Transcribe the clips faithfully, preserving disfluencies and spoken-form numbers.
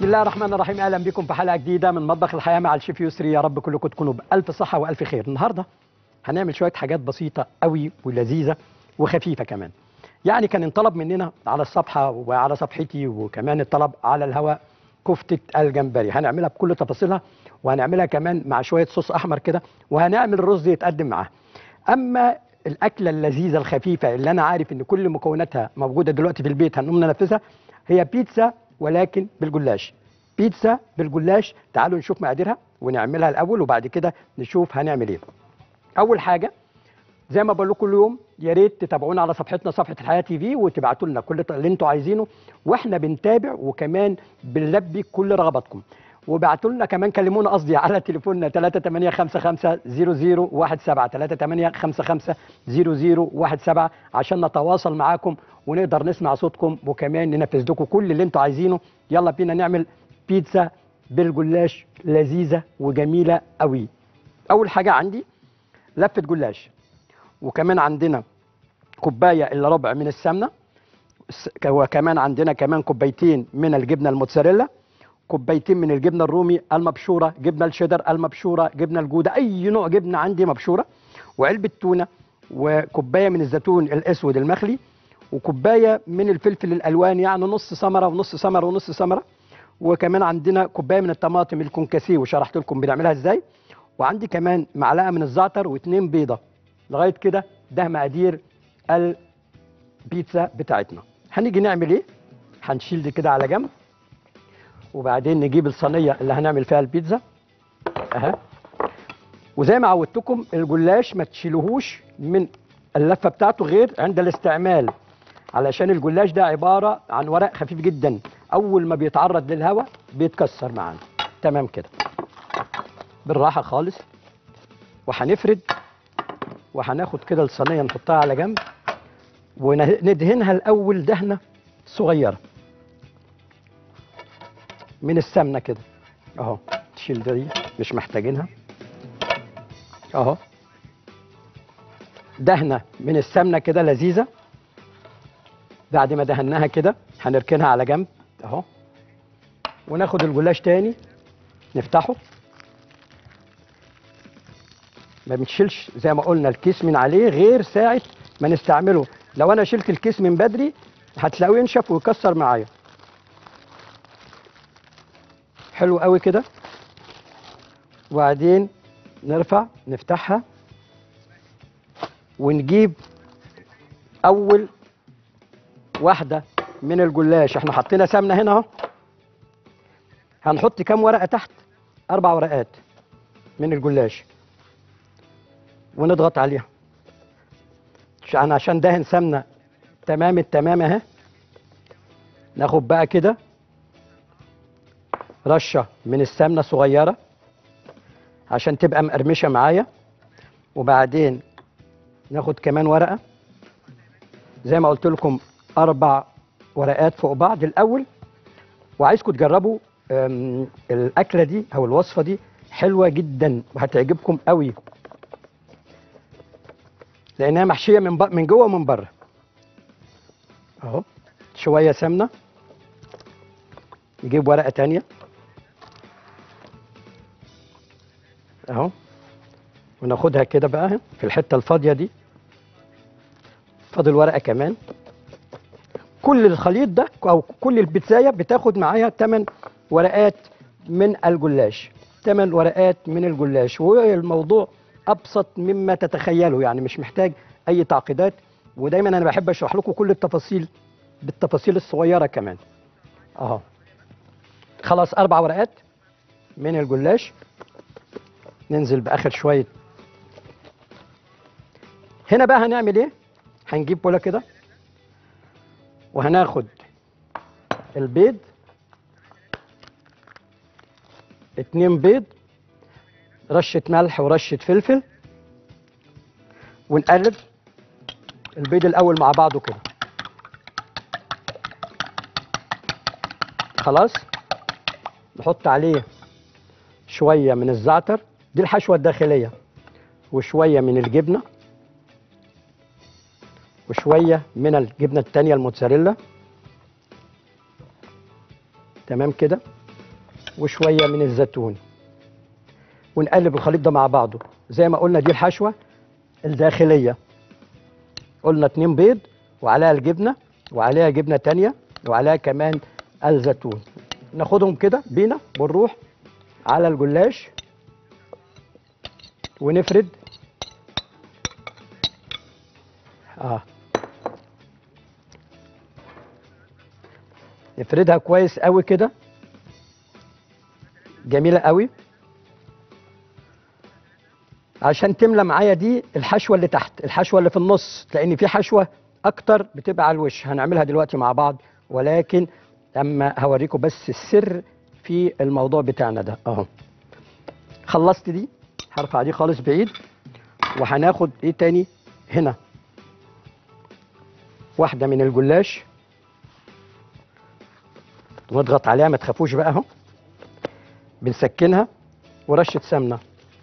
بسم الله الرحمن الرحيم. اهلا بكم في حلقه جديده من مطبخ الحياه مع الشيف يسري. يا رب كلكم تكونوا بالف صحه والف خير. النهارده هنعمل شويه حاجات بسيطه قوي ولذيذه وخفيفه كمان. يعني كان انطلب مننا على الصفحه وعلى صفحتي وكمان الطلب على الهواء كفته الجمبري. هنعملها بكل تفاصيلها وهنعملها كمان مع شويه صوص احمر كده، وهنعمل الرز يتقدم معاها. اما الاكله اللذيذه الخفيفه اللي انا عارف ان كل مكوناتها موجوده دلوقتي في البيت هنقوم ننفذها، هي بيتزا ولكن بالجلاش. بيتزا بالجلاش. تعالوا نشوف مقاديرها ونعملها الاول وبعد كده نشوف هنعمل ايه. اول حاجه زي ما بقول لكم كل يوم، يا ريت تتابعونا على صفحتنا صفحه الحياه تي في وتبعتوا لنا كل اللي انتوا عايزينه، واحنا بنتابع وكمان بنلبي كل رغباتكم. وابعتوا لنا كمان، كلمونا قصدي على تليفوننا ثلاثة ثمانية خمسة خمسة صفر صفر واحد سبعة ثلاثة ثمانية خمسة خمسة صفر صفر واحد سبعة عشان نتواصل معاكم ونقدر نسمع صوتكم وكمان ننفذ لكم كل اللي انتوا عايزينه. يلا بينا نعمل بيتزا بالجلاش لذيذه وجميله قوي. اول حاجه عندي لفه جلاش، وكمان عندنا كوبايه الا ربع من السمنه، وكمان عندنا كمان كوبايتين من الجبنه الموتزاريلا، كوبايتين من الجبنه الرومي المبشوره، جبنه الشيدر المبشوره، جبنه الجوده، اي نوع جبنه عندي مبشوره، وعلبه تونه، وكوبايه من الزيتون الاسود المخلي، وكوبايه من الفلفل الالوان يعني نص ثمره ونص ثمره ونص ثمره، وكمان عندنا كوبايه من الطماطم الكونكاسيه وشرحت لكم بنعملها ازاي، وعندي كمان معلقه من الزعتر واثنين بيضه. لغايه كده ده مقادير البيتزا بتاعتنا. هنيجي نعمل ايه؟ هنشيل دي كده على جنب، وبعدين نجيب الصينيه اللي هنعمل فيها البيتزا اها. وزي ما عودتكم الجلاش ما تشيلوهوش من اللفه بتاعته غير عند الاستعمال، علشان الجلاش ده عباره عن ورق خفيف جدا، اول ما بيتعرض للهواء بيتكسر معانا. تمام كده، بالراحه خالص. وهنفرد وهناخد كده الصينيه نحطها على جنب وندهنها الاول دهنه صغيره من السمنه كده اهو. تشيل دي مش محتاجينها اهو. دهنه من السمنه كده لذيذه. بعد ما دهناها كده هنركنها على جنب اهو، وناخد الجلاش تاني نفتحه. ما بنشيلش زي ما قلنا الكيس من عليه غير ساعه ما نستعمله. لو انا شلت الكيس من بدري هتلاقوه ينشف ويكسر معايا. حلو قوي كده. وبعدين نرفع نفتحها ونجيب اول واحده من الجلاش. احنا حطينا سمنه هنا اهو. هنحط كام ورقه تحت؟ اربع ورقات من الجلاش ونضغط عليها عشان عشان دهن سمنه تمام التمام اهي. ناخد بقى كده رشه من السمنه صغيره عشان تبقى مقرمشه معايا، وبعدين ناخد كمان ورقه زي ما قلت لكم اربع ورقات فوق بعض الاول. وعايزكم تجربوا الاكله دي او الوصفه دي، حلوه جدا وهتعجبكم قوي لانها محشيه من من جوه ومن بره اهو. شويه سمنه، نجيب ورقه تانيه اهو وناخدها كده بقى في الحته الفاضيه دي. فاضل ورقه كمان. كل الخليط ده او كل البيتزايه بتاخد معايا ثمان ورقات من الجلاش. ثمان ورقات من الجلاش، والموضوع ابسط مما تتخيلوا، يعني مش محتاج اي تعقيدات. ودايما انا بحب اشرح لكم كل التفاصيل بالتفاصيل الصغيره كمان اهو. خلاص اربع ورقات من الجلاش. ننزل باخر شويه. هنا بقى هنعمل ايه؟ هنجيب بوله كده وهناخد البيض، اتنين بيض، رشه ملح ورشه فلفل، ونقلب البيض الاول مع بعضه كده. خلاص نحط عليه شويه من الزعتر، دي الحشوه الداخليه، وشويه من الجبنه، وشويه من الجبنه التانيه الموتزاريلا. تمام كده. وشويه من الزيتون، ونقلب الخليط ده مع بعضه. زي ما قلنا دي الحشوه الداخليه، قلنا اتنين بيض وعليها الجبنه وعليها جبنه تانيه وعليها كمان الزيتون. ناخدهم كده بينا ونروح على الجلاش ونفرد اه نفردها كويس قوي كده، جميله قوي، عشان تملى معايا دي الحشوه اللي تحت، الحشوه اللي في النص، لان في حشوه اكتر بتبقى على الوش هنعملها دلوقتي مع بعض، ولكن اما هوريكم بس السر في الموضوع بتاعنا ده. اهو خلصت دي، هرفع دي خالص بعيد، وهناخد ايه تاني هنا، واحده من الجلاش ونضغط عليها، ما تخافوش بقى اهو، بنسكنها، ورشه سمنه.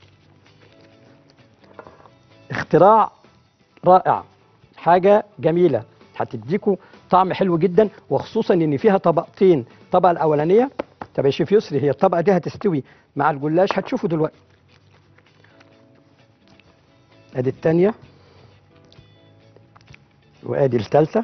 اختراع رائع، حاجه جميله هتديكوا طعم حلو جدا، وخصوصا ان فيها طبقتين. الطبقه الاولانيه، طب يا شيف يسري هي الطبقه دي هتستوي مع الجلاش، هتشوفوا دلوقتي. ادي الثانيه وادي الثالثه.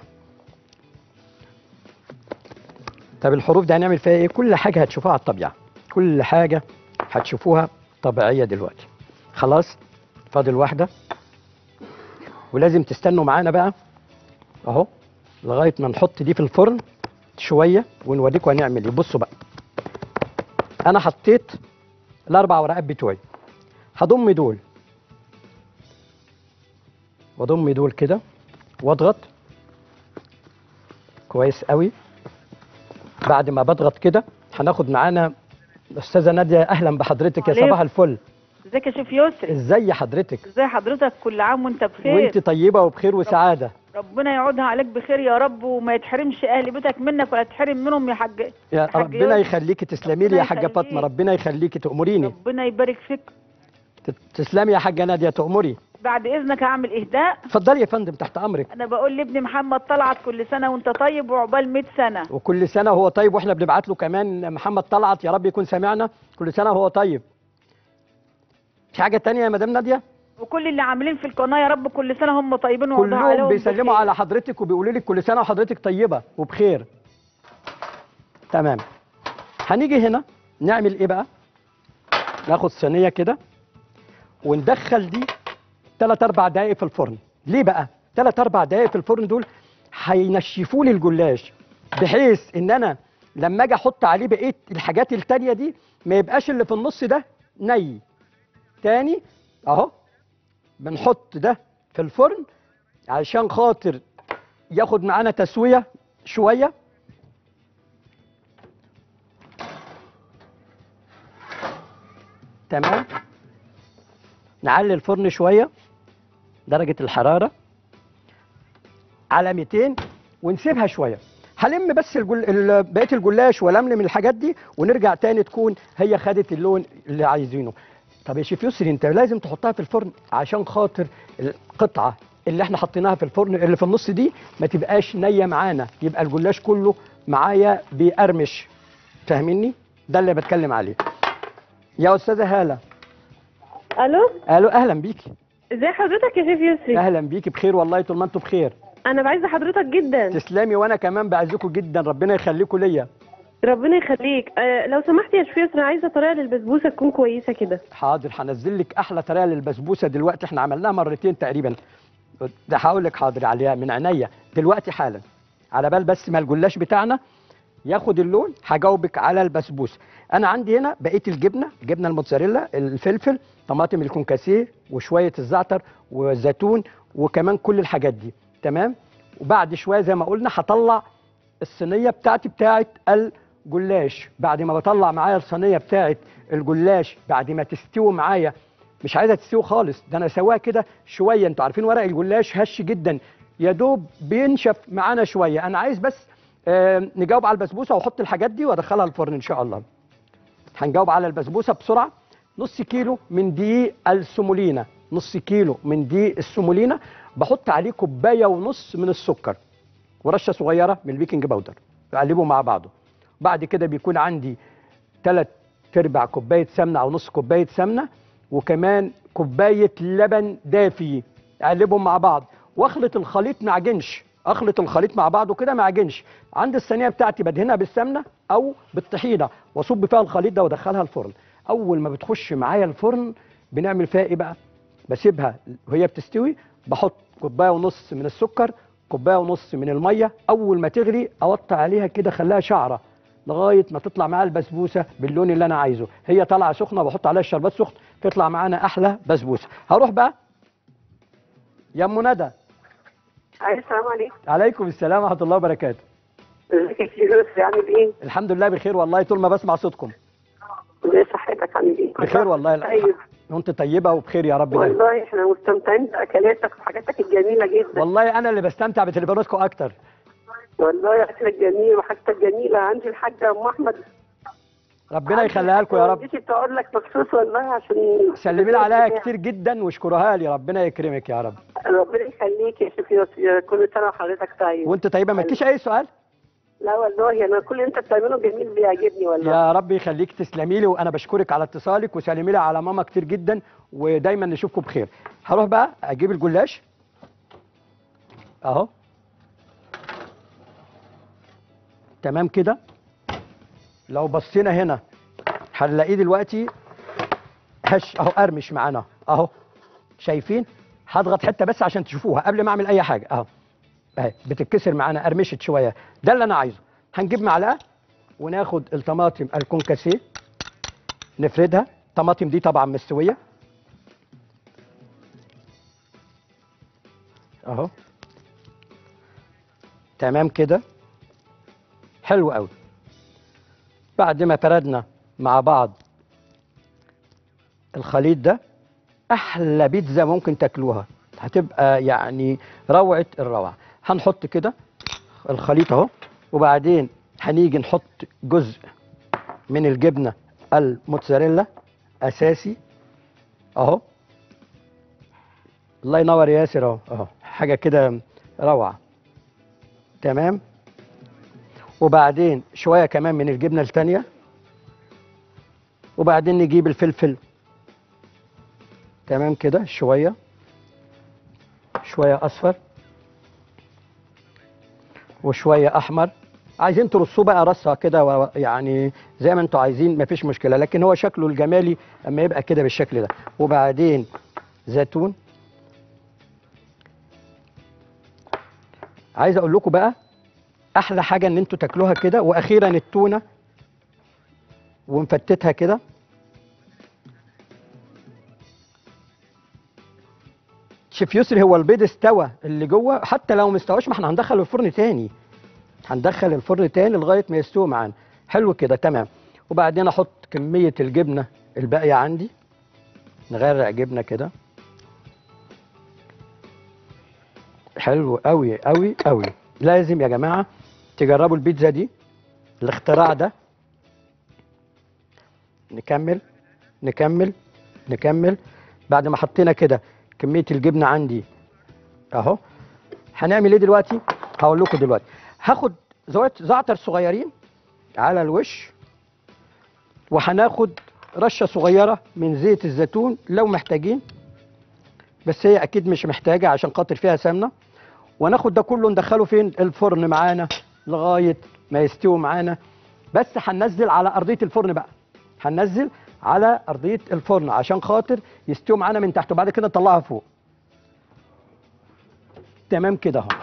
طب الحروف دي هنعمل فيها ايه؟ كل حاجه هتشوفوها على الطبيعه، كل حاجه هتشوفوها طبيعيه دلوقتي. خلاص فاضل واحده، ولازم تستنوا معانا بقى اهو لغايه ما نحط دي في الفرن شويه ونوريكم هنعمل ايه. بصوا بقى، انا حطيت الاربع ورقات بتوعي، هضم دول واضم دول كده واضغط كويس قوي. بعد ما بضغط كده هناخد معانا استاذه ناديه. اهلا بحضرتك يا صباح الفل. ازيك يا شيف يسري؟ ازي حضرتك؟ ازي حضرتك؟ كل عام وانت بخير. وانت طيبه وبخير وسعاده. ربنا يعودها عليك بخير يا رب، وما يتحرمش اهل بيتك منك ولا تحرم منهم يا حاج. يا ربنا يخليكي، تسلمي لي يا حاجه فاطمه، ربنا يخليكي، تأمريني. ربنا يبارك فيك. تسلمي يا حاجه ناديه، تأمري. بعد اذنك هعمل اهداء. اتفضلي يا فندم، تحت امرك. انا بقول لابني محمد طلعت كل سنه وانت طيب وعقبال مية سنه. وكل سنه وهو طيب، واحنا بنبعت له كمان محمد طلعت، يا رب يكون سامعنا، كل سنه وهو طيب. في حاجه تانية يا مدام ناديه؟ وكل اللي عاملين في القناه يا رب كل سنه هم طيبين وعقبال عليهم. كلهم بيسلموا على حضرتك وبيقولوا لك كل سنه وحضرتك طيبه وبخير. تمام. هنيجي هنا نعمل ايه بقى؟ ناخد صينيه كده وندخل دي ثلاث اربع دقائق في الفرن. ليه بقى؟ ثلاث اربع دقائق في الفرن دول هينشفوا لي الجلاش، بحيث ان انا لما اجي احط عليه بقيه الحاجات التانيه دي ما يبقاش اللي في النص ده ني. تاني اهو بنحط ده في الفرن علشان خاطر ياخد معانا تسويه شويه. تمام. نعلي الفرن شويه، درجه الحراره على مئتين، ونسيبها شويه. هلم بس الجل... بقيه الجلاش ولملم الحاجات دي، ونرجع تاني تكون هي خدت اللون اللي عايزينه. طب يا شيف يسري انت لازم تحطها في الفرن عشان خاطر القطعه اللي احنا حطيناها في الفرن اللي في النص دي ما تبقاش نيه معانا، يبقى الجلاش كله معايا بيقرمش. فاهميني؟ ده اللي بتكلم عليه. يا استاذه هاله. الو. الو، اهلا بيكي. ازي حضرتك يا شيف يسري؟ اهلا بيكي، بخير والله طول ما انتم بخير. انا بعز حضرتك جدا. تسلمي، وانا كمان بعزكم جدا، ربنا يخليكم ليا. ربنا يخليك. أه لو سمحت يا شيف يسري، عايزه طريقه للبسبوسه تكون كويسه كده. حاضر، هنزل لك احلى طريقه للبسبوسه دلوقتي، احنا عملناها مرتين تقريبا. ده هقول لك حاضر عليها من عينيا دلوقتي حالا. على بال بس ما الجلاش بتاعنا ياخد اللون هجاوبك على البسبوسه. انا عندي هنا بقيه الجبنه، جبنه الموتزاريلا، الفلفل، طماطم الكونكاسيه، وشويه الزعتر والزيتون، وكمان كل الحاجات دي. تمام. وبعد شويه زي ما قلنا هطلع الصينيه بتاعتي بتاعت الجلاش. بعد ما بطلع معايا الصينيه بتاعت الجلاش بعد ما تستوي معايا، مش عايزها تستوي خالص، ده انا اسويها كده شويه. انتوا عارفين ورق الجلاش هش جدا، يا دوب بينشف معانا شويه. انا عايز بس آه نجاوب على البسبوسه واحط الحاجات دي وادخلها الفرن ان شاء الله. هنجاوب على البسبوسه بسرعه. نص كيلو من دقيق السمولينا، نص كيلو من دقيق السمولينا، بحط عليه كوبايه ونص من السكر ورشه صغيره من البيكنج باودر، اقلبه مع بعضه. بعد كده بيكون عندي ثلاث تربع كوبايه سمنه او نص كوبايه سمنه، وكمان كوبايه لبن دافي، اقلبهم مع بعض واخلط الخليط ما عجنش، اخلط الخليط مع بعضه كده ما عجنش. عند الصينيه بتاعتي بدهنها بالسمنه او بالطحينه واصب فيها الخليط ده وادخلها الفرن. اول ما بتخش معايا الفرن بنعمل فيها ايه بقى؟ بسيبها وهي بتستوي، بحط كوبايه ونص من السكر، كوبايه ونص من الميه، اول ما تغلي اوطي عليها كده خليها شعره لغايه ما تطلع معاها البسبوسه باللون اللي انا عايزه. هي طالعه سخنه بحط عليها الشربات سخن تطلع معانا احلى بسبوسه. هروح بقى يا ام ندى. السلام عليكم. عليكم السلام ورحمه الله وبركاته. ازيك يا يوسف، عامل ايه؟ الحمد لله بخير والله، طول ما بسمع صوتكم. ازي صحتك، عامل ايه؟ بخير والله. طيب وانت طيبه وبخير يا رب دايما. والله احنا مستمتعين باكلاتك وحاجاتك الجميله جدا. والله انا اللي بستمتع بتليفوناتكم اكتر. والله اكلك جميل وحاجتك جميله. عندي الحاجه ام احمد، ربنا يخليها لكم يا رب. جيتي تقول لك مخصوص والله عشان سلمي لي عليها كتير جدا واشكرها لي، ربنا يكرمك يا رب. ربنا يخليك يا شيخ يوسف، كل سنه وحضرتك طيب. وانت طيبه، ما لكيش اي سؤال؟ لا والله انا كل اللي انت بتعمله جميل بيعجبني والله. يا رب يخليك، تسلمي لي، وانا بشكرك على اتصالك، وسلمي لي على ماما كتير جدا، ودايما نشوفكم بخير. هروح بقى اجيب الجلاش اهو، تمام كده. لو بصينا هنا هنلاقيه دلوقتي هش اهو، قرمش معانا اهو، شايفين؟ هضغط حته بس عشان تشوفوها قبل ما اعمل اي حاجه اهو، اهي بتتكسر معانا، قرمشت شويه، ده اللي انا عايزه. هنجيب معلقه وناخد الطماطم الكونكاسيه نفردها، الطماطم دي طبعا مستويه اهو، تمام كده، حلو قوي. بعد ما فردنا مع بعض الخليط ده، احلى بيتزا ممكن تاكلوها، هتبقى يعني روعه الروعه. هنحط كده الخليط اهو، وبعدين هنيجي نحط جزء من الجبنه الموتزاريلا اساسي اهو، الله ينور يا ياسر اهو اهو، حاجه كده روعه، تمام. وبعدين شويه كمان من الجبنه الثانيه، وبعدين نجيب الفلفل، تمام كده، شويه شويه اصفر وشويه احمر. عايزين ترصوه بقى رصه كده يعني زي ما انتوا عايزين، مفيش مشكله، لكن هو شكله الجمالي اما يبقى كده بالشكل ده. وبعدين زيتون. عايز اقول لكم بقى احلى حاجه ان انتوا تاكلوها كده. واخيرا التونه ونفتتها كده، شيف يسري هو البيض استوى اللي جوه، حتى لو ما استواش ما احنا هندخل الفرن تاني، هندخل الفرن تاني لغايه ما يستوي معانا. حلو كده، تمام. وبعدين احط كميه الجبنه الباقيه عندي، نغرق جبنه كده، حلو قوي قوي قوي. لازم يا جماعه تجربوا البيتزا دي، الاختراع ده. نكمل نكمل نكمل. بعد ما حطينا كده كميه الجبنه عندي اهو، هنعمل ايه دلوقتي؟ هقول لكم دلوقتي. هاخد زوات زعتر صغيرين على الوش، وهناخد رشه صغيره من زيت الزيتون لو محتاجين، بس هي اكيد مش محتاجه عشان خاطر فيها سمنه. وناخد ده كله ندخله فين؟ الفرن معانا لغايه ما يستوي معانا. بس هننزل على ارضيه الفرن بقى، هننزل على ارضيه الفرن عشان خاطر يستوي معانا من تحت، وبعد كده نطلعها فوق، تمام كده اهو.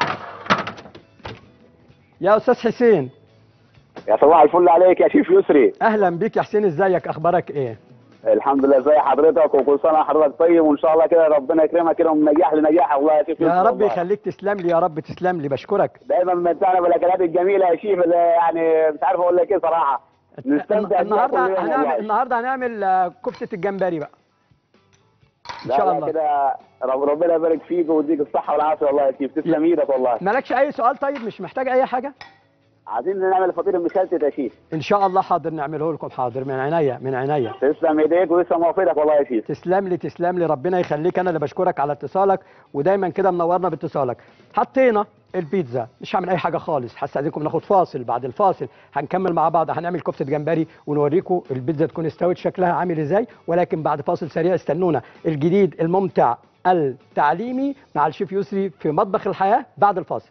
يا استاذ حسين. يا صباح الفل عليك يا شيف يسري. اهلا بيك يا حسين، ازيك؟ اخبارك ايه؟ الحمد لله، زي حضرتك، وكل سنه وحضرتك طيب، وان شاء الله كده ربنا يكرمك كده من نجاح لنجاح. والله يا شيف يسري، يا رب والله يخليك، تسلم لي يا رب، تسلم لي، بشكرك. دايما ممتعنا بالاكلات الجميله يا شيف، اللي يعني مش عارف اقول لك ايه صراحه، نستمتع النهارده بيها كل يوم هنعمل والله. النهارده هنعمل آه، كفته الجمبري بقى ان لا شاء لا الله كده، رب ربنا يبارك فيك ويديك الصحه والعافيه والله يا شيف، تسلم ايدك والله. مالكش اي سؤال؟ طيب مش محتاج اي حاجه؟ عايزين نعمل الفطير المشلتت يا شيف. ان شاء الله حاضر نعمله لكم، حاضر، من عينيا من عينيا. تسلم ايديك ويسلم موفقك والله يا شيف. تسلم لي تسلم لي، ربنا يخليك، انا اللي بشكرك على اتصالك، ودايما كده منورنا باتصالك. حطينا البيتزا مش هعمل اي حاجه خالص. هستاذنكم ناخد فاصل، بعد الفاصل هنكمل مع بعض، هنعمل كفته جمبري ونوريكم البيتزا تكون استوت شكلها عامل ازاي، ولكن بعد فاصل سريع. استنونا الجديد الممتع التعليمي مع الشيف يسري في مطبخ الحياه بعد الفاصل.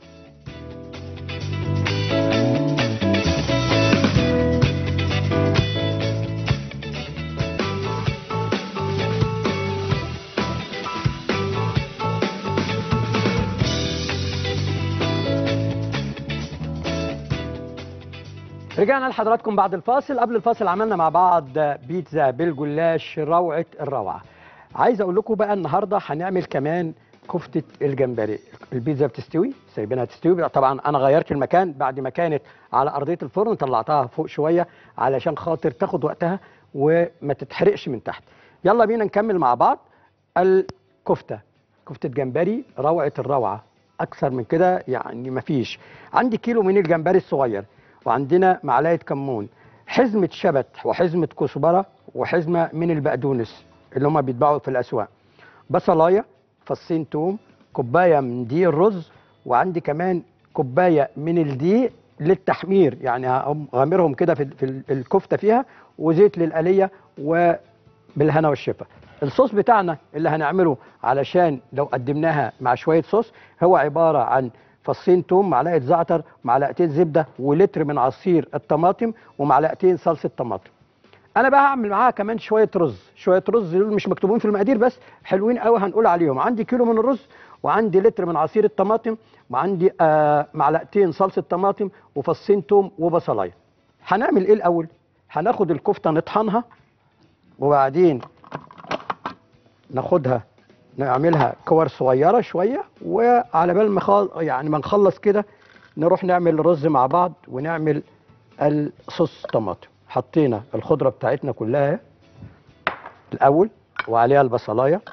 رجعنا لحضراتكم بعد الفاصل. قبل الفاصل عملنا مع بعض بيتزا بالجلاش روعة الروعة. عايز اقول لكم بقى النهارده هنعمل كمان كفتة الجمبري. البيتزا بتستوي، سايبينها تستوي. طبعا انا غيرت المكان، بعد ما كانت على ارضية الفرن طلعتها فوق شوية علشان خاطر تاخد وقتها وما تتحرقش من تحت. يلا بينا نكمل مع بعض الكفتة. كفتة جمبري روعة الروعة، اكثر من كده يعني مفيش. عندي كيلو من الجمبري الصغير، وعندنا معلقه كمون، حزمه شبت وحزمه كزبره وحزمه من البقدونس اللي هم بيتباعوا في الاسواق، بصلايه، فصين توم، كوبايه من دقيق الرز، وعندي كمان كوبايه من الدقيق للتحمير، يعني هغمرهم كده في في الكفته فيها، وزيت للقليه، وبالهنا والشفا. الصوص بتاعنا اللي هنعمله علشان لو قدمناها مع شويه صوص هو عباره عن فصين توم، معلقه زعتر، معلقتين زبده، ولتر من عصير الطماطم، ومعلقتين صلصه طماطم. انا بقى هعمل معاها كمان شويه رز. شويه رز دول مش مكتوبين في المقادير بس حلوين قوي هنقول عليهم. عندي كيلو من الرز، وعندي لتر من عصير الطماطم، وعندي آه معلقتين صلصه طماطم، وفصين توم، وبصلايه. هنعمل ايه الاول؟ هناخد الكفته نطحنها، وبعدين ناخدها نعملها كور صغيره شويه، وعلى بال ما يعني ما نخلص كده نروح نعمل رز مع بعض ونعمل الصوص طماطم. حطينا الخضره بتاعتنا كلها الاول، وعليها البصلايه،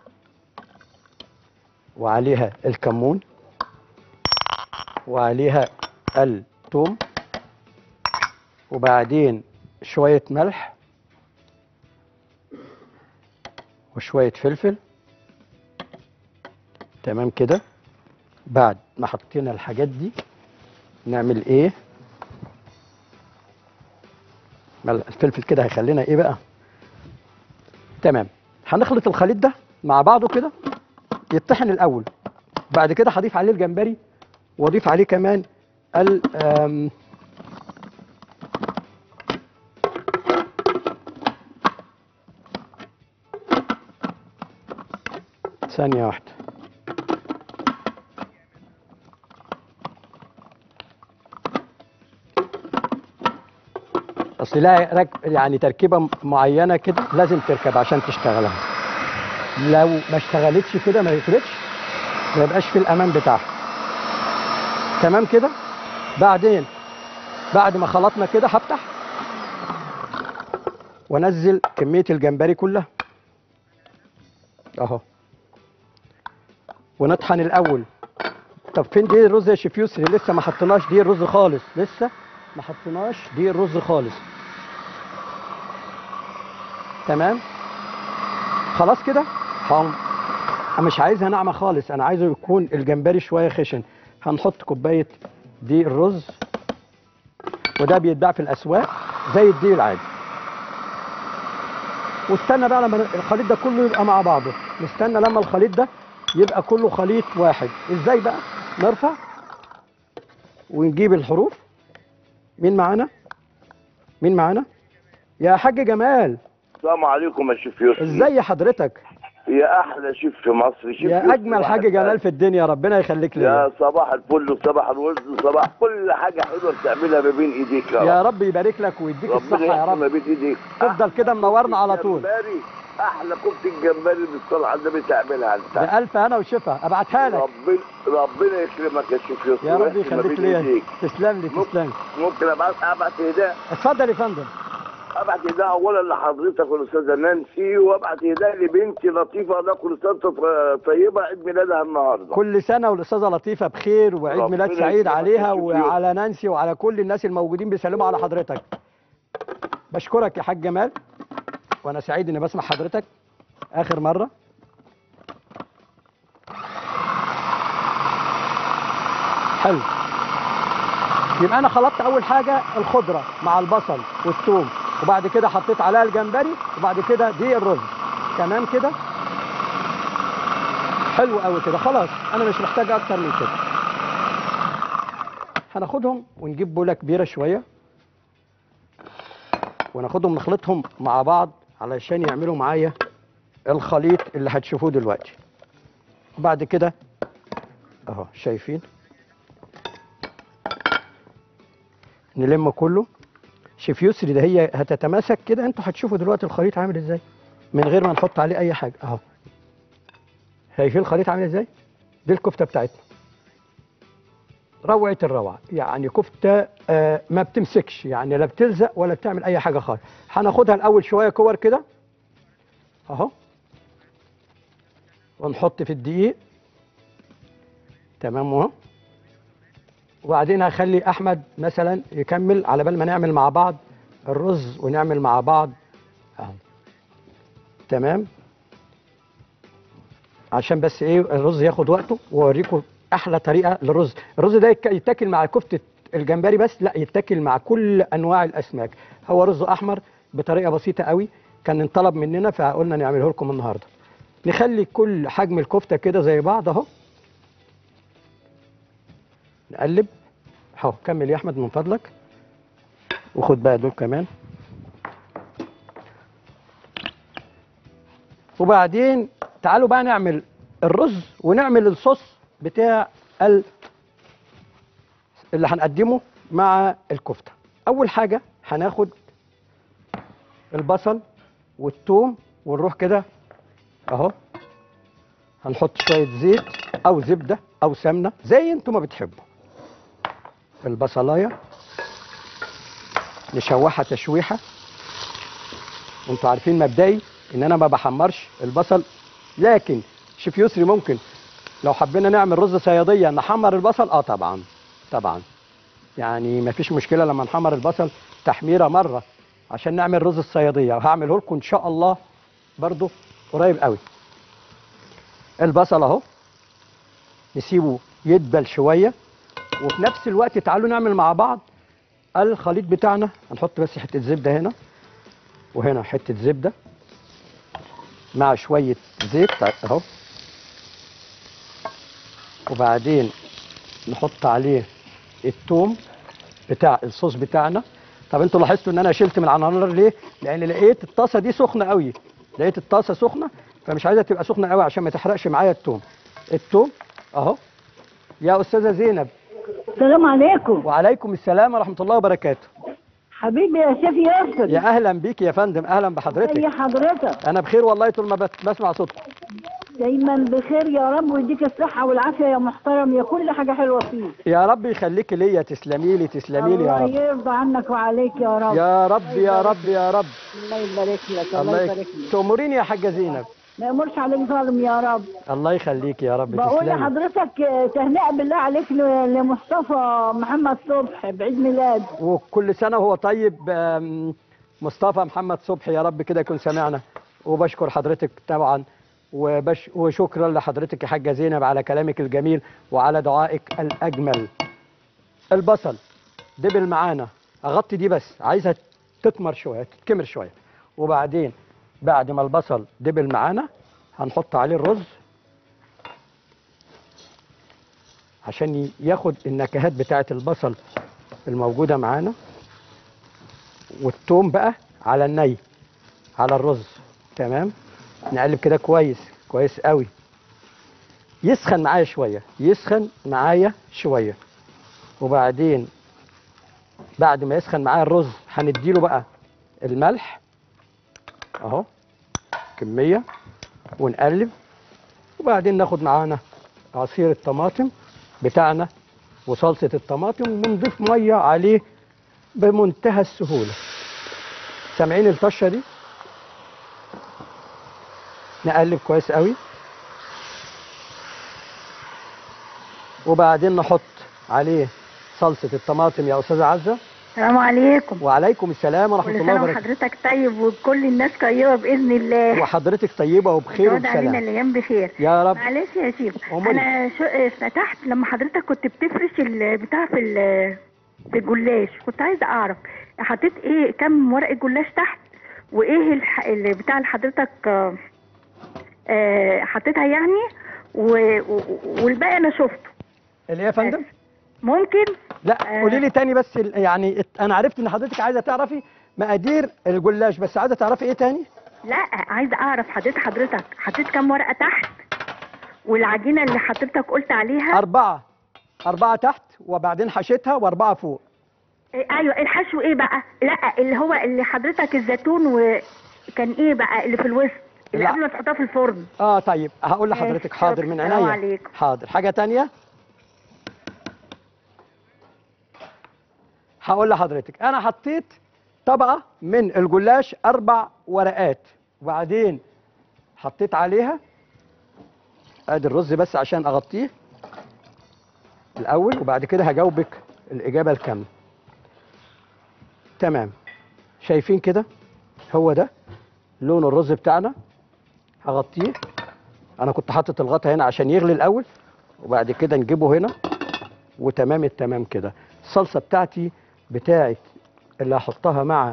وعليها الكمون، وعليها الثوم، وبعدين شويه ملح وشويه فلفل. تمام كده. بعد ما حطينا الحاجات دي نعمل ايه؟ الفلفل كده هيخلينا ايه بقى؟ تمام. هنخلط الخليط ده مع بعضه كده يطحن الاول، بعد كده هضيف عليه الجمبري، واضيف عليه كمان ال ثانية واحدة. اصل لها يعني تركيبه معينه كده لازم تركب عشان تشتغلها. لو ما اشتغلتش كده ما يفرقش، ما يبقاش في الامان بتاعها. تمام كده. بعدين بعد ما خلطنا كده هفتح وانزل كميه الجمبري كلها اهو، ونطحن الاول. طب فين دقيق الرز يا شيف يسري؟ لسه ما حطيناش دقيق الرز خالص، لسه ما حطيناش دقيق الرز خالص. تمام. خلاص كده. انا مش عايزها ناعمه خالص، انا عايزه يكون الجمبري شويه خشن. هنحط كوبايه دقيق الرز، وده بيتباع في الاسواق زي الدقيق العادي. واستنى بقى لما الخليط ده كله يبقى مع بعضه. نستنى لما الخليط ده يبقى كله خليط واحد. ازاي بقى؟ نرفع ونجيب الحروف. مين معانا؟ مين معانا؟ يا حاج جمال. السلام عليكم يا شيف يوسف. ازاي حضرتك؟ يا احلى شيف في مصر. شيف يا اجمل حاج جمال في الدنيا، ربنا يخليك ليا. يا صباح الفل وصباح الورد وصباح كل حاجه حلوه بتعملها ما بين ايديك يا رب. يا رب يبارك لك ويديك الصحه يا رب. ما بين ايديك. تفضل كده منورنا على طول. احلى كفته الجمبري بالصلاه على النبي تعملها انت. بألف هنا وشفا. ابعتها لك. ربنا ربنا يكرمك يا شيف يوسف. يا رب يخليك ليا. تسلم لي تسلم. ممكن ابعت ابعت هدايا؟ اتفضل يا فندم. ابعت هدايا اولا لحضرتك والاستاذه نانسي، وابعت هدايا لبنتي لطيفه. ده كل سنه طيبه، عيد ميلادها النهارده. كل سنه والاستاذه لطيفه بخير، وعيد ميلاد سعيد عليها وعلى نانسي وعلى كل الناس الموجودين بيسلموا على حضرتك. بشكرك يا حاج جمال، وانا سعيد اني بسمع حضرتك اخر مره. حلو. يبقى انا خلطت اول حاجه الخضره مع البصل والثوم، وبعد كده حطيت عليها الجمبري، وبعد كده دي الرز. تمام كده؟ حلو قوي كده. خلاص انا مش محتاج اكتر من كده. هناخدهم ونجيب بوله كبيره شويه، وناخدهم نخلطهم مع بعض علشان يعملوا معايا الخليط اللي هتشوفوه دلوقتي. وبعد كده اهو شايفين نلم كله. شيف يسري ده هي هتتماسك كده. انتوا هتشوفوا دلوقتي الخليط عامل ازاي من غير ما نحط عليه اي حاجه. اهو شايفين الخليط عامل ازاي؟ دي الكفته بتاعتنا، روعه الروعه. يعني كفته آه ما بتمسكش، يعني لا بتلزق ولا بتعمل اي حاجه خالص. هناخدها الاول شويه كور كده اهو، ونحط في الدقيق. تمام اهو. وبعدين هخلي احمد مثلا يكمل على بال ما نعمل مع بعض الرز ونعمل مع بعض اهو. تمام، عشان بس ايه الرز ياخد وقته، واوريكم احلى طريقه للرز. الرز ده يك- يتاكل مع كفته الجمبري بس، لا يتاكل مع كل انواع الاسماك. هو رز احمر بطريقه بسيطه قوي، كان انطلب مننا فقلنا نعمله لكم النهارده. نخلي كل حجم الكفته كده زي بعض اهو، نقلب اهو. كمل يا احمد من فضلك، وخد بقى دول كمان. وبعدين تعالوا بقى نعمل الرز ونعمل الصوص بتاع ال... اللي هنقدمه مع الكفته. اول حاجه هناخد البصل والثوم ونروح كده اهو، هنحط شويه زيت او زبده او سمنه زي انتوا ما بتحبوا. البصلايه نشوحها تشويحه، وانتوا عارفين مبدئي ان انا ما بحمرش البصل، لكن شيف يسري ممكن لو حبينا نعمل رز صياديه نحمر البصل. اه طبعا طبعا، يعني ما فيش مشكله لما نحمر البصل تحميره مره عشان نعمل رز الصياديه، وهعمله لكم ان شاء الله برضو قريب قوي. البصل اهو نسيبه يدبل شويه، وفي نفس الوقت تعالوا نعمل مع بعض الخليط بتاعنا. هنحط بس حته زبده هنا وهنا، حته زبده مع شويه زيت اهو، وبعدين نحط عليه الثوم بتاع الصوص بتاعنا. طب انتوا لاحظتوا ان انا شلت من على النار ليه؟ لان لقيت الطاسه دي سخنه قوي، لقيت الطاسه سخنه فمش عايزها تبقى سخنه قوي عشان ما تحرقش معايا الثوم. الثوم اهو. يا استاذه زينب. السلام عليكم. وعليكم السلام ورحمه الله وبركاته. حبيبي يا شيف ياسر. يا اهلا بيك يا فندم، اهلا بحضرتك. ازي حضرتك؟ انا بخير والله طول ما بت- بسمع صوتكم. دايما بخير يا رب، ويديك الصحه والعافيه يا محترم، يا كل حاجه حلوه فيك. يا رب يخليكي ليا، تسلمي لي تسلمي لي يا الله رب. يرضى عنك وعليك يا رب. يا رب يا رب يا رب. الله يبارك لك. الله الله يبارك يك... لك. تأمريني يا حاجه زينب. ما يامرش عليك ظالم يا رب. الله يخليك يا رب. بقول تسلمي. لحضرتك آه، تهنئه بالله عليك ل- لمصطفى محمد صبحي بعيد ميلاد. وكل سنه وهو طيب. آم، مصطفى محمد صبحي يا رب كده يكون سمعنا. وبشكر حضرتك طبعا، وبش... وشكرا لحضرتك يا حاجه زينب على كلامك الجميل وعلى دعائك الاجمل. البصل دبل معانا، اغطي دي بس، عايزها تتمر شويه تتكمر شويه. وبعدين بعد ما البصل دبل معانا هنحط عليه الرز عشان ياخد النكهات بتاعه البصل الموجوده معانا، والثوم بقى على الني على الرز. تمام، نقلب كده كويس كويس قوي. يسخن معايا شويه، يسخن معايا شويه. وبعدين بعد ما يسخن معايا الرز هنديله بقى الملح اهو كميه، ونقلب. وبعدين ناخد معانا عصير الطماطم بتاعنا وصلصه الطماطم، ونضيف ميه عليه بمنتهى السهوله. سامعين الطشه دي؟ نقلب كويس قوي. وبعدين نحط عليه صلصه الطماطم يا استاذه عزه السلام عليكم. وعليكم السلام ورحمه الله وبركاته. وبركاته. حضرتك طيب وكل الناس طيبه باذن الله. وحضرتك طيبه وبخير وتقعد علينا وبسلام الايام بخير يا رب. معلش يا شيخ، أمري. انا شو فتحت لما حضرتك كنت بتفرش البتاع في ال- في الجلاش، كنت عايزه اعرف حطيت ايه، كم ورقه جلاش تحت، وايه الح... اللي بتاع اللي حضرتك آه، آه، حطيتها يعني، و... و... والباقي انا شفته. اللي يا فندم؟ ممكن؟ لا آه. قولي لي تاني بس ال- يعني ات- انا عرفت ان حضرتك عايزه تعرفي مقادير الجلاش، بس عايزه تعرفي ايه تاني؟ لا عايزه اعرف حضرتك حضرتك حطيت كام ورقه تحت، والعجينه اللي حضرتك قلت عليها أربعة أربعة تحت وبعدين حشيتها وأربعة فوق. إيه، ايوه الحشو ايه بقى؟ لا اللي هو اللي حضرتك الزيتون، وكان ايه بقى اللي في الوسط اللي لا. قبل ما تحطها في الفرن؟ اه طيب هقول ماشي، لحضرتك حاضر من السلام عينيا. عليكم. حاضر. حاجة تانية هقول لحضرتك، أنا حطيت طبقة من الجلاش أربع ورقات، وبعدين حطيت عليها ادي الرز بس عشان اغطيه الاول، وبعد كده هجاوبك الاجابه الكامله. تمام. شايفين كده؟ هو ده لون الرز بتاعنا. هغطيه. انا كنت حاطط الغطا هنا عشان يغلي الاول، وبعد كده نجيبه هنا وتمام التمام كده. الصلصه بتاعتي بتاعت اللي هحطها مع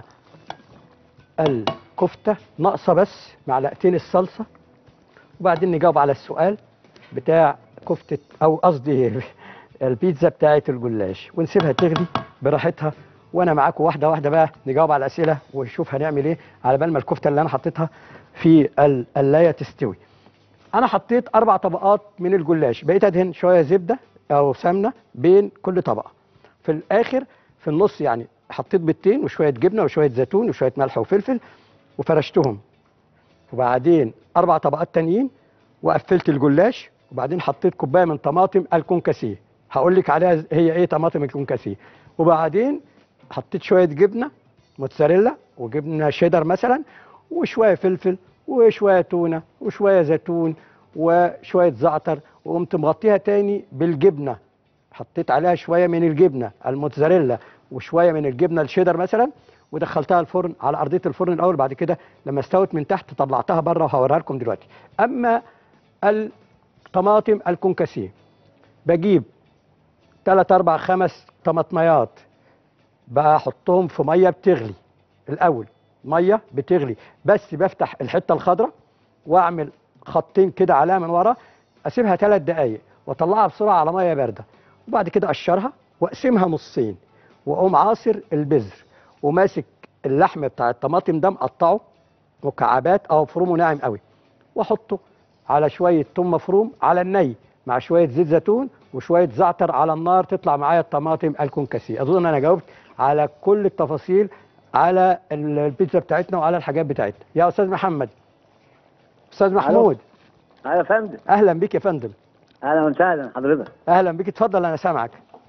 الكفته ناقصه بس معلقتين الصلصه، وبعدين نجاوب على السؤال بتاع كفته او قصدي البيتزا بتاعت الجلاش، ونسيبها تغلي براحتها، وانا معاكم واحده واحده بقى نجاوب على الاسئله ونشوف هنعمل ايه على بال ما الكفته اللي انا حطيتها في القلايه تستوي. انا حطيت اربع طبقات من الجلاش، بقيت ادهن شويه زبده او سمنه بين كل طبقه. في الاخر في النص يعني حطيت بيضتين وشويه جبنه وشويه زيتون وشويه ملح وفلفل وفرشتهم، وبعدين اربع طبقات تانيين وقفلت الجلاش، وبعدين حطيت كوبايه من طماطم الكونكاسيه، هقول لك عليها هي ايه طماطم الكونكاسيه، وبعدين حطيت شويه جبنه موتزاريلا وجبنه شيدر مثلا وشويه فلفل وشويه تونه وشويه زيتون وشويه زعتر، وقمت مغطيها تاني بالجبنه، حطيت عليها شويه من الجبنه الموتزاريلا وشويه من الجبنه الشيدر مثلا، ودخلتها الفرن على ارضيه الفرن الاول، بعد كده لما استوت من تحت طلعتها بره وهوريها لكم دلوقتي. اما الطماطم الكونكاسيه بجيب ثلاث اربع خمس طماطميات بحطهم في ميه بتغلي الاول، ميه بتغلي بس بفتح الحته الخضراء واعمل خطين كده عليها من ورا، اسيبها ثلاث دقائق واطلعها بسرعه على ميه بارده، وبعد كده اقشرها واقسمها نصين، واقوم عاصر البذر وماسك اللحم بتاع الطماطم ده مقطعه مكعبات او مفرومه ناعم قوي، واحطه على شويه ثوم مفروم على الني مع شويه زيت زيتون وشويه زعتر على النار، تطلع معايا الطماطم الكونكاسيه. اظن انا جاوبت على كل التفاصيل على البيتزا بتاعتنا وعلى الحاجات بتاعتنا. يا استاذ محمد. استاذ محمود. ايوه يا فندم. اهلا بيك يا فندم. اهلا وسهلا حضرتك. اهلا بيك، اتفضل انا سامعك.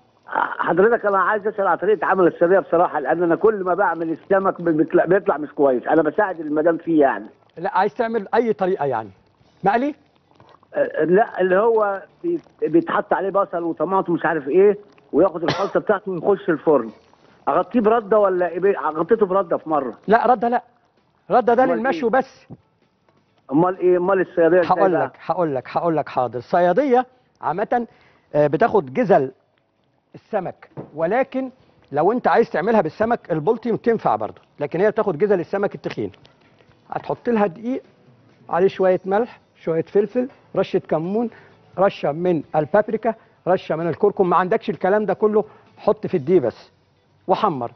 حضرتك انا عايز اسال على طريقه عمل السريه بصراحه، لان انا كل ما بعمل السمك بيطلع, بيطلع مش كويس، انا بساعد المدام فيه يعني. لا عايز تعمل اي طريقه يعني؟ مقلي؟ أه لا اللي هو بيت- بيتحط عليه بصل وطماطم مش عارف ايه، وياخد الخلطه بتاعته ويخش الفرن. اغطيه برده ولا ايه؟ غطيته برده في مره. لا رده لا، رده ده أمال للمشي إيه؟ وبس. امال ايه؟ امال الصياديه إزاي هقول بقى؟ لك هقول لك هقول لك حاضر. الصياديه عامه آه، بتاخد جزل السمك، ولكن لو انت عايز تعملها بالسمك البلطي تنفع برضه، لكن هي بتاخد جزل السمك التخين. هتحط لها دقيق عليه شويه ملح شويه فلفل رشه كمون رشه من البابريكا رشه من الكركم، ما عندكش الكلام ده كله حط في الدقيق بس وحمر،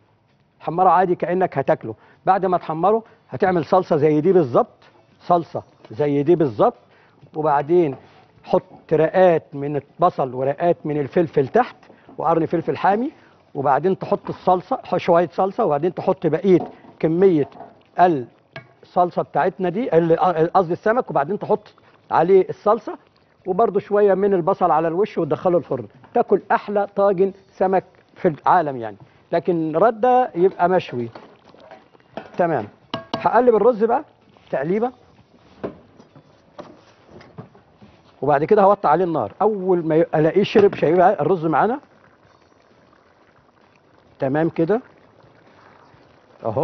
حمره عادي كانك هتاكله. بعد ما تحمره هتعمل صلصه زي دي بالظبط، صلصه زي دي بالظبط، وبعدين حط رقات من البصل ورقات من الفلفل تحت وقرن فلفل حامي، وبعدين تحط الصلصه شويه صلصه، وبعدين تحط بقيه كميه الصلصه بتاعتنا دي قصدي السمك، وبعدين تحط عليه الصلصه وبرده شويه من البصل على الوش وتدخله الفرن، تاكل احلى طاجن سمك في العالم يعني. لكن رده يبقى مشوي. تمام. هقلب الرز بقى تقليبه، وبعد كده هوطي عليه النار. اول ما الاقيه شرب شايبها الرز معانا تمام كده اهو.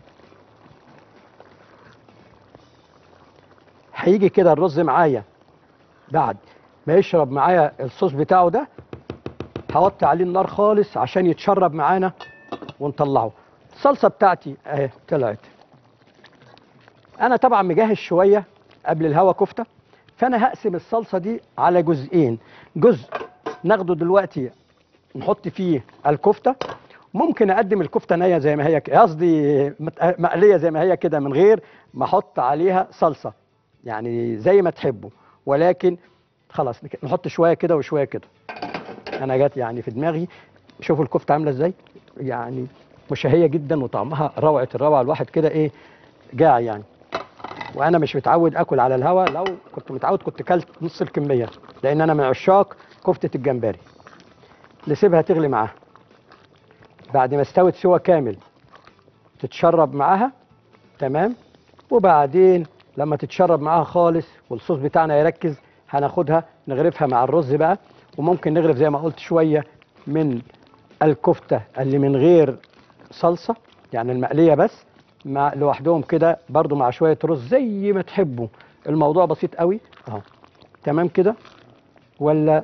هيجي كده الرز معايا بعد ما يشرب معايا الصوص بتاعه ده، هوطي عليه النار خالص عشان يتشرب معانا ونطلعه. الصلصه بتاعتي اهي طلعت. انا طبعا مجهز شويه قبل الهوا كفته، فانا هقسم الصلصه دي على جزئين. جزء ناخده دلوقتي نحط فيه الكفته، ممكن اقدم الكفته نيه زي ما هي، قصدي مقليه زي ما هي كده من غير ما احط عليها صلصه، يعني زي ما تحبوا، ولكن خلاص نحط شويه كده وشويه كده. انا جات يعني في دماغي. شوفوا الكفته عامله ازاي، يعني مشهيه جدا وطعمها روعه الروعه. الواحد كده ايه جاع يعني، وانا مش متعود اكل على الهوا. لو كنت متعود كنت كلت نص الكميه، لان انا من عشاق كفته الجمبري. نسيبها تغلي معاها، بعد ما استوت سوا كامل تتشرب معاها تمام. وبعدين لما تتشرب معاها خالص والصوص بتاعنا يركز، هناخدها نغرفها مع الرز بقى. وممكن نغرف زي ما قلت شويه من الكفته اللي من غير صلصه، يعني المقليه بس مع لوحدهم كده برضو مع شويه رز زي ما تحبوا. الموضوع بسيط قوي اهو. تمام كده ولا؟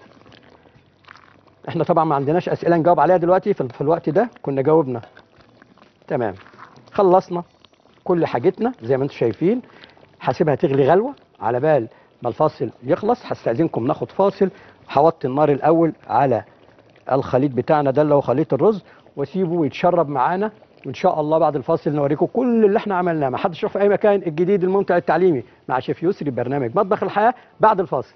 احنا طبعا ما عندناش اسئله نجاوب عليها دلوقتي، في الوقت ده كنا جاوبنا. تمام، خلصنا كل حاجتنا زي ما انتم شايفين. هسيبها تغلي غلوه على بال ما الفاصل يخلص. هستأذنكم ناخد فاصل. هوطي النار الاول على الخليط بتاعنا ده اللي هو خليط الرز، واسيبه يتشرب معانا، وان شاء الله بعد الفاصل نوريكم كل اللي احنا عملناه. ما حدش يروح في اي مكان. الجديد الممتع التعليمي مع شيف يسري، برنامج مطبخ الحياه، بعد الفاصل.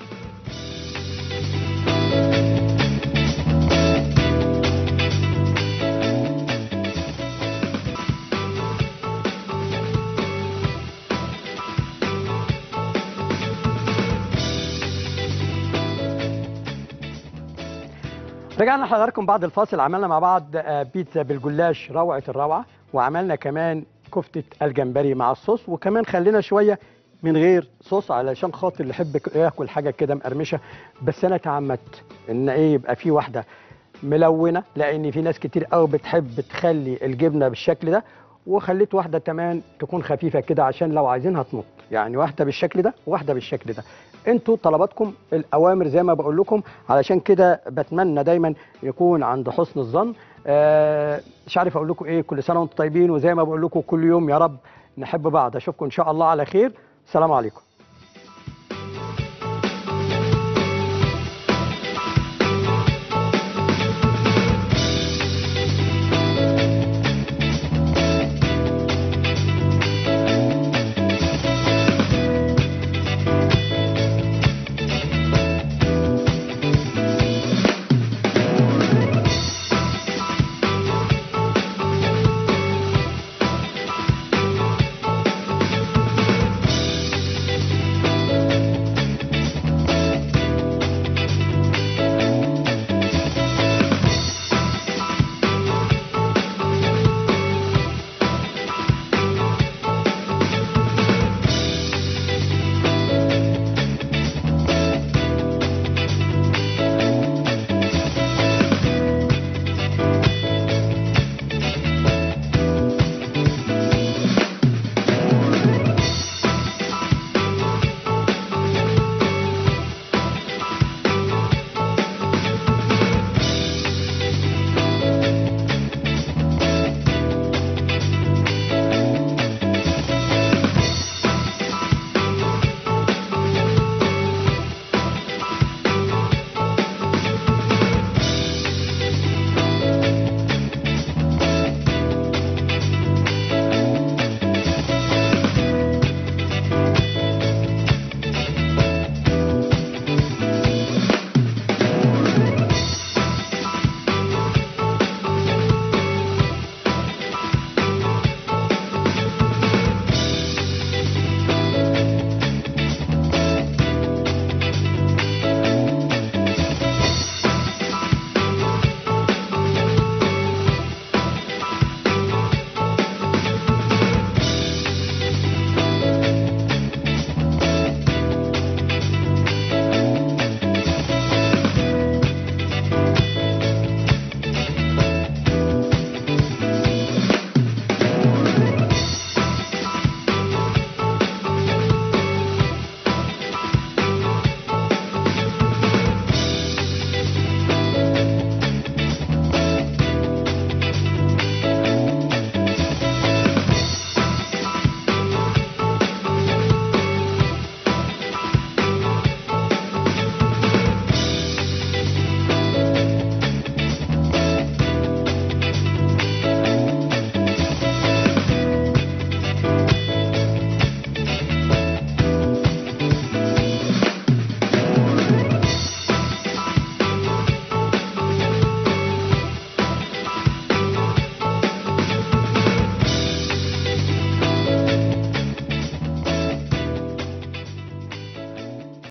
رجعنا لحضراتكم بعد الفاصل. عملنا مع بعض بيتزا بالجلاش روعة الروعة، وعملنا كمان كفتة الجمبري مع الصوص، وكمان خلينا شوية من غير صوص علشان خاطر اللي يحب ياكل حاجة كده مقرمشة. بس أنا تعمدت إن إيه يبقى في واحدة ملونة، لأن في ناس كتير قوي بتحب تخلي الجبنة بالشكل ده، وخليت واحدة كمان تكون خفيفة كده عشان لو عايزينها تنط، يعني واحدة بالشكل ده وواحدة بالشكل ده. انتوا طلباتكم الأوامر زي ما بقول لكم، علشان كده بتمنى دايما يكون عند حسن الظن. آه مش عارف أقول لكم إيه، كل سنة وأنتم طيبين، وزي ما بقول لكم كل يوم يا رب نحب بعض. أشوفكم إن شاء الله على خير. السلام عليكم.